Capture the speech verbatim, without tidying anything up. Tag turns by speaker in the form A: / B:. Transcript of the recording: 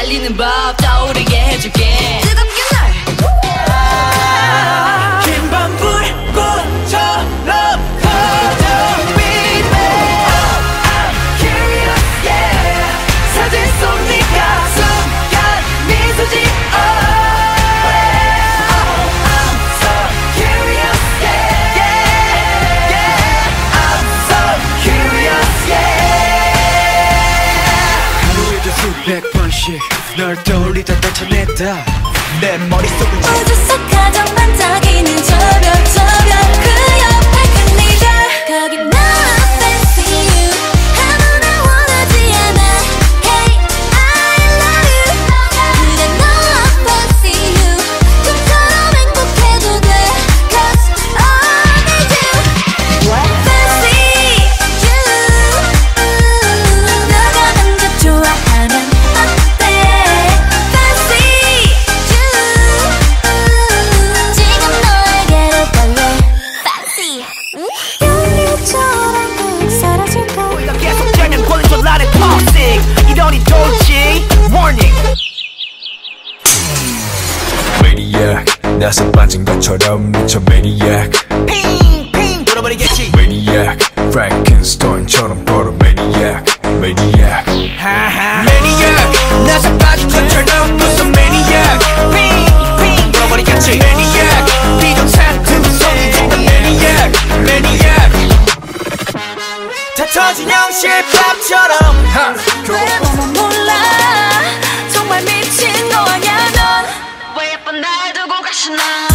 A: 달리는 법 떠오르게 해줄게 뜨겁게 날
B: 긴 밤 불꽃처럼 커져 baby I'm curious yeah 사진 속 네가 순간 미소 지어 수백 번씩 널 떠올리다 떨쳐냈다 내 머릿속을
A: 어디서 가장 반짝이는 저 별 저 별 그 옆에 그 네가 거기 나 fancy you 아무나 원하지 않아 Hey I love you 그래 너 fancy you 꿈처럼 행복해도 돼 Cause I need you Fancy you 너가 남자 좋아하면 어때 Fancy you 지금 너에게로 달래 Fancy 연료처럼 꼭 사라질까
B: 우리가 계속 되면 걸린 전란의 toxic 이러니 돌지 warning
C: Maniac 나서 빠진 것처럼 미쳐 Maniac
B: 핑핑 돌아버리겠지
C: Maniac Frankenstein처럼 걸어 Maniac Maniac
B: 하하 Maniac 나서 빠진 것처럼 무슨 Maniac 핑핑 돌아버리겠지 Maniac 비정상은 무성이 정말 Maniac Maniac 다 터진 형실밥처럼
A: 왜 너만 몰라 정말 미친 거 아냐 넌 왜 예쁜 날 두고 가시나